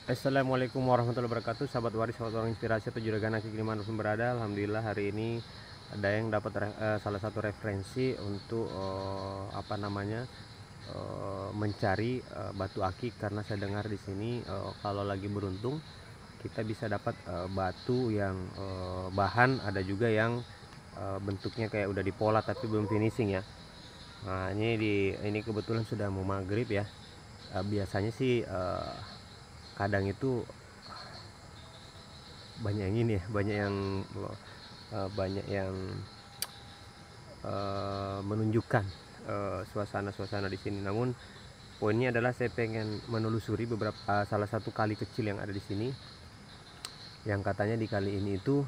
Assalamualaikum warahmatullahi wabarakatuh, sahabat waris, sahabat orang inspirasi atau juragan aki dimanapun berada. Alhamdulillah hari ini ada yang dapat salah satu referensi untuk mencari batu akik, karena saya dengar di sini kalau lagi beruntung kita bisa dapat batu yang bahan, ada juga yang bentuknya kayak udah dipola tapi belum finishing ya. Nah ini kebetulan sudah mau maghrib ya. Biasanya sih kadang itu banyak yang ini ya, banyak yang menunjukkan suasana-suasana di sini. Namun poinnya adalah saya pengen menelusuri beberapa salah satu kali kecil yang ada di sini, yang katanya di kali ini itu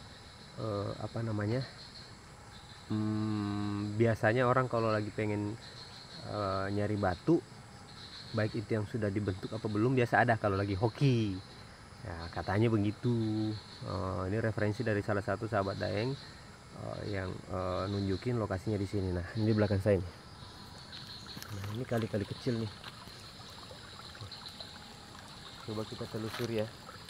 biasanya orang kalau lagi pengen nyari batu, baik itu yang sudah dibentuk apa belum, biasa ada kalau lagi hoki ya, katanya begitu. Ini referensi dari salah satu sahabat Daeng yang nunjukin lokasinya di sini. Nah ini di belakang saya nih. Nah ini kali-kali kecil nih, coba kita telusuri ya.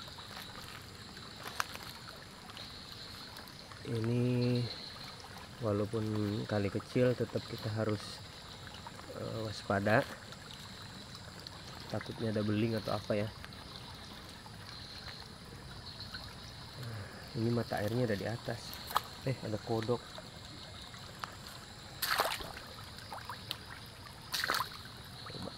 Ini walaupun kali kecil tetap kita harus waspada, takutnya ada beling atau apa ya. Ini mata airnya ada di atas. Ada kodok. Coba.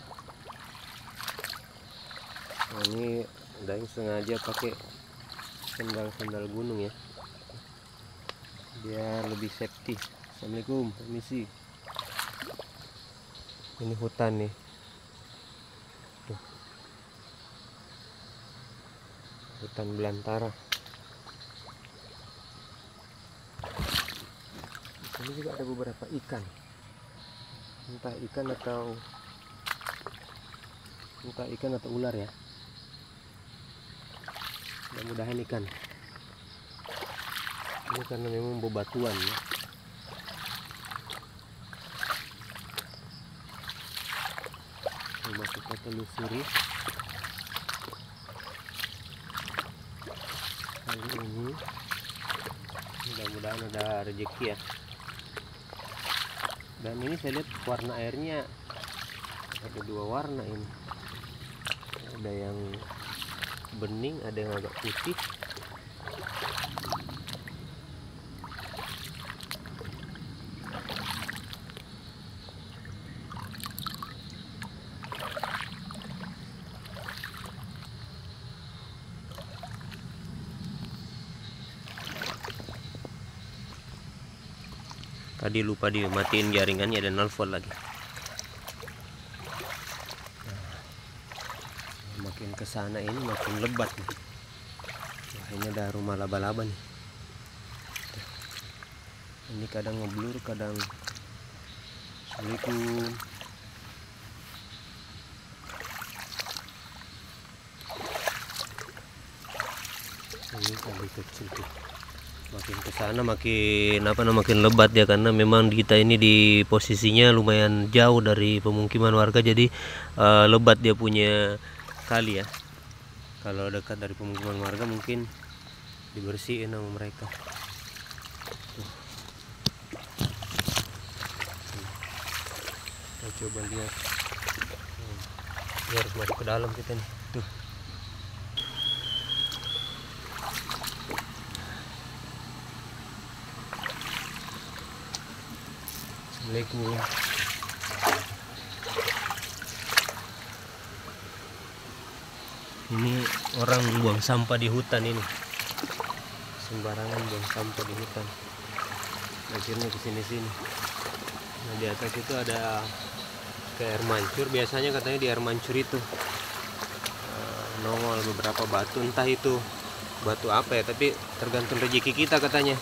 Nah, ini Daeng sengaja pakai sendal gunung ya, biar lebih safety. Assalamualaikum, permisi. Ini hutan nih. Tuh. Hutan belantara. Di sini juga ada beberapa ikan. Entah ikan atau ular ya. Mudah-mudahan ikan. Ini karena memang bebatuan ya. Coba kita telusuri. Kali ini mudah-mudahan ada rezeki ya. Dan ini saya lihat warna airnya ada dua warna ini. Ada yang bening, ada yang agak putih. Tadi lupa dimatiin jaringannya, dan nelfon lagi. Nah, makin kesana ini makin lebat nih. Wah, ini ada rumah laba-laba nih. Ini kadang ngeblur, kadang. Assalamualaikum. Ini kali kecil tuh. Makin kesana makin lebat ya, karena memang kita ini di posisinya lumayan jauh dari pemukiman warga, jadi lebat dia punya kali ya. Kalau dekat dari pemukiman warga mungkin dibersihin sama mereka. Kita coba lihat. Biar masuk ke dalam kita nih. Tuh. Assalamualaikum. Ini orang buang sampah di hutan ini, sembarangan buang sampah di hutan. Akhirnya kesini-sini. Nah di atas itu ada kayak air mancur. Biasanya katanya di air mancur itu nongol beberapa batu, entah itu batu apa ya, tapi tergantung rezeki kita katanya.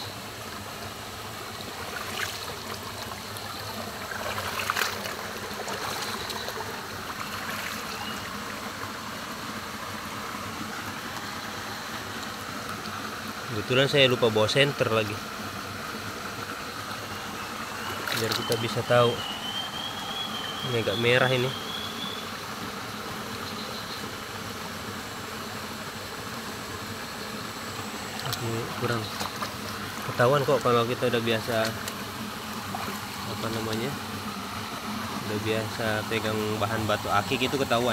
Kebetulan saya lupa bawa senter lagi, biar kita bisa tahu. Ini agak merah ini. Ini kurang ketahuan kok kalau kita udah biasa apa namanya, udah biasa pegang bahan batu akik itu ketahuan.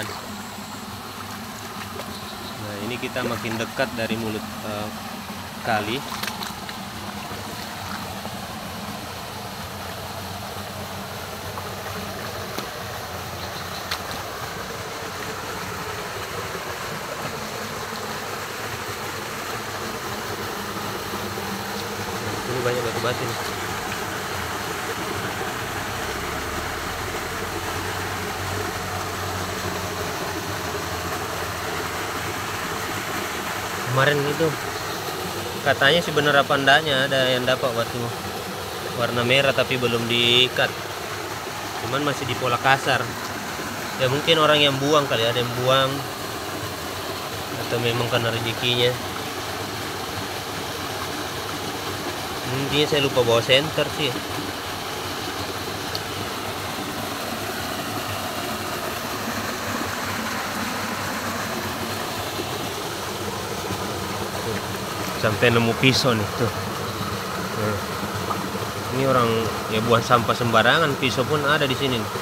Nah ini kita makin dekat dari mulut kali. Ini banyak batu-batu nih. Kemarin itu katanya sih bener apa enggaknya ada yang dapat batu warna merah tapi belum diikat, cuman masih di pola kasar. Ya mungkin orang yang buang kali, ada yang buang atau memang karena rezekinya. Intinya saya lupa bawa senter sih. Sampai nemu pisau nih tuh. Nah, ini orang ya buang sampah sembarangan, pisau pun ada di sini nih.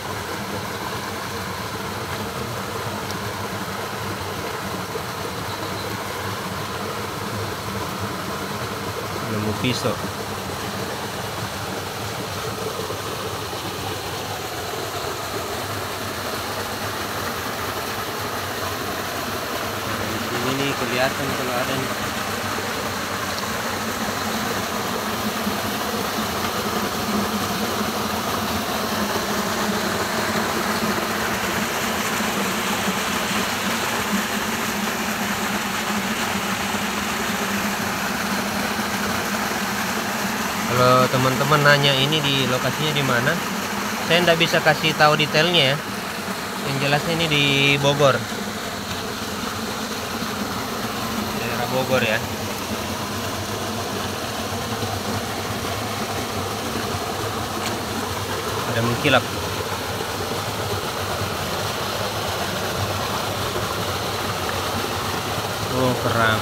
Nemu pisau. Nah, ini kelihatan kalau ada nih. Kalau teman-teman nanya ini di lokasinya di mana, saya nggak bisa kasih tahu detailnya ya. Yang jelasnya ini di Bogor, daerah Bogor ya. Ada mengkilap. Oh kerang.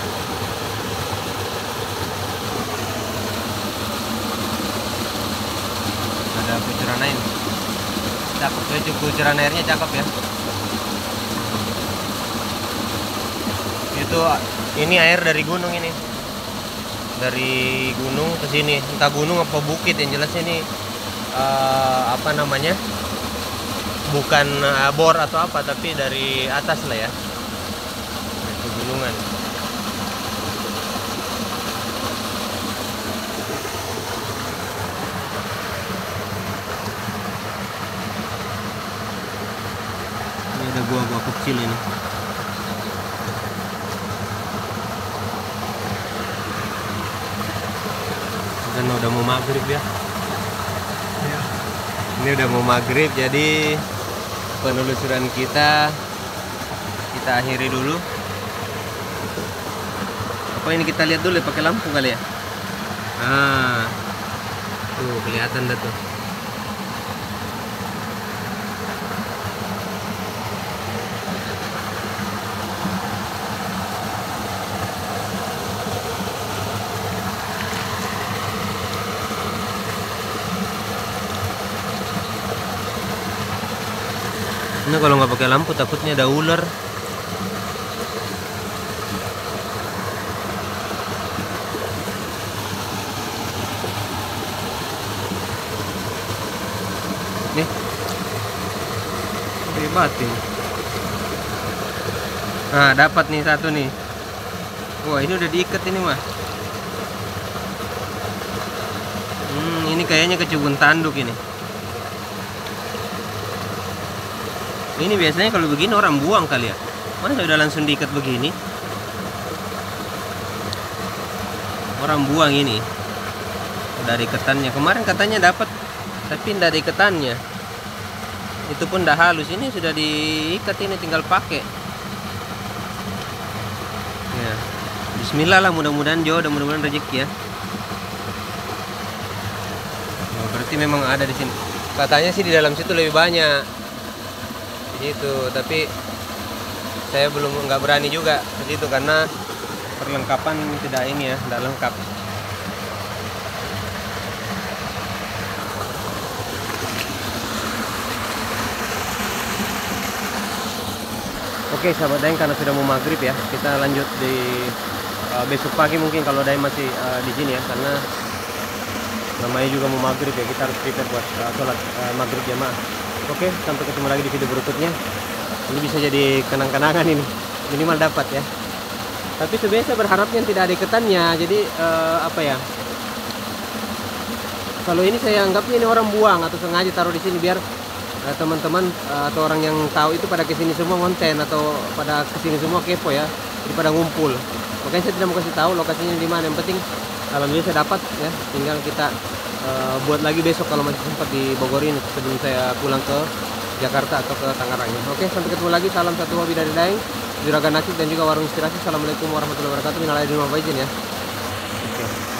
Ada kucuran air, cakep ya, kucuran airnya cakep ya. Itu ini air dari gunung, ini dari gunung ke sini, entah gunung apa bukit, yang jelas ini apa namanya, bukan bor atau apa, tapi dari atas lah ya, pegunungan. Ada gua-gua kecil ini. Dan udah mau maghrib ya. Ini udah mau maghrib, jadi penelusuran kita akhiri dulu. Apa ini kita lihat dulu ya, pakai lampu kali ya. Ah, tuh kelihatan dah tuh. Ini kalau nggak pakai lampu takutnya ada ular. Nih, hebat ini. Nah, dapat nih satu nih. Wah, ini udah diikat ini mah. Ini kayaknya kecubung tanduk ini. Ini biasanya kalau begini orang buang kali ya. Masa udah langsung diikat begini? Orang buang ini. Dari iketannya. Kemarin katanya dapat, tapi tidak ada iketannya. Itu pun dah halus. Ini sudah diikat, ini tinggal pakai. Ya. Bismillah lah, mudah-mudahan jodoh, mudah-mudahan rezeki ya. Oh, berarti memang ada di sini. Katanya sih di dalam situ lebih banyak. Gitu, tapi saya belum nggak berani juga ke situ karena perlengkapan tidak ini ya, tidak lengkap. Oke sahabat Daeng, karena sudah mau maghrib ya, kita lanjut di besok pagi mungkin kalau Daeng masih di sini ya, karena namanya juga mau maghrib ya, kita harus prepare buat sholat maghrib jamaah. Oke, sampai ketemu lagi di video berikutnya. Ini bisa jadi kenang-kenangan ini, minimal dapat ya. Tapi sebenarnya saya berharapnya tidak ada iketannya, jadi apa ya, kalau ini saya anggapnya ini orang buang atau sengaja taruh di sini biar teman-teman atau orang yang tahu itu pada kesini semua konten atau pada kesini semua kepo ya, jadi pada ngumpul. Makanya saya tidak mau kasih tahu lokasinya di mana. Yang penting alhamdulillah saya dapat ya, tinggal kita buat lagi besok kalau masih sempat di Bogor ini sebelum saya pulang ke Jakarta atau ke Tangerangnya. Oke, sampai ketemu lagi. Salam satu hobi dari Daeng, Juragan Nakib dan juga Warung Inspirasi. Assalamualaikum warahmatullahi wabarakatuh. Minal aidin wal faizin ya. Oke.